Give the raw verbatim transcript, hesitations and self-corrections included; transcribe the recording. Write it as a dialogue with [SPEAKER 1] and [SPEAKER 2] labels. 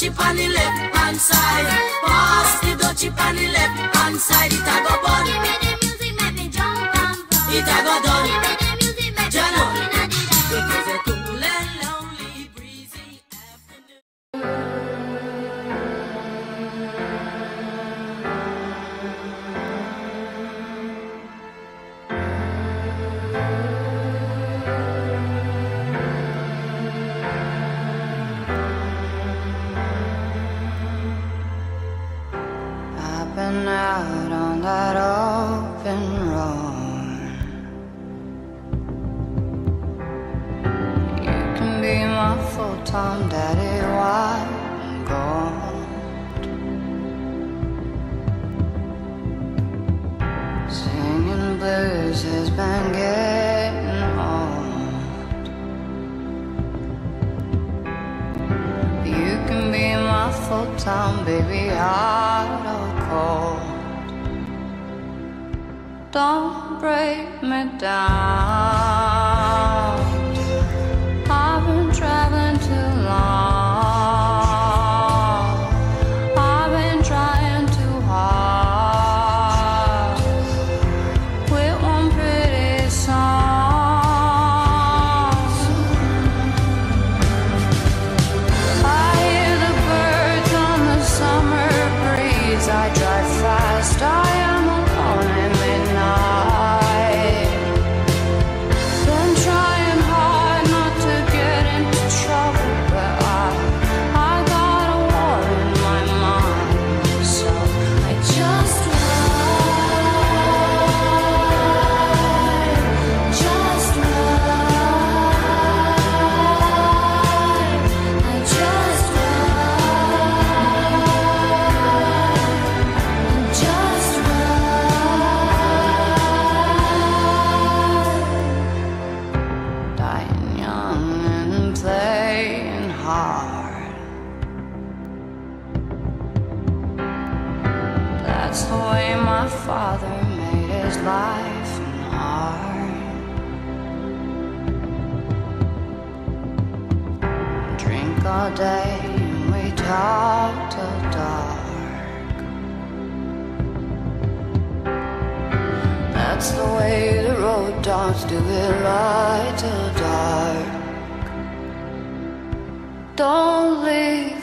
[SPEAKER 1] chip on the left hand side. Pass the dough chip on the left hand side. It a go bun.
[SPEAKER 2] The music make me jump and pump.
[SPEAKER 1] It a go done.
[SPEAKER 2] The music make me
[SPEAKER 1] Jano.
[SPEAKER 2] jump in the
[SPEAKER 1] It is a cool and lonely, breezy afternoon.
[SPEAKER 3] I've been out on that open road. You can be my full-time daddy while I'm gone. Singing blues has been getting old. You can be my full-time baby, hot or cold. Don't break me down. I've been traveling too long. I've been trying too hard with one pretty song. I hear the birds on the summer breeze. I drive fast, I am alone at midnight. Been trying hard not to get into trouble, but I, I got a war in my mind. So I just ride, just ride. I just ride, just ride. Dying young and playing hard. That's the way my father made his life and art. Drink all day and we talk till dark. That's the way the road dogs do it, light till dark. Don't leave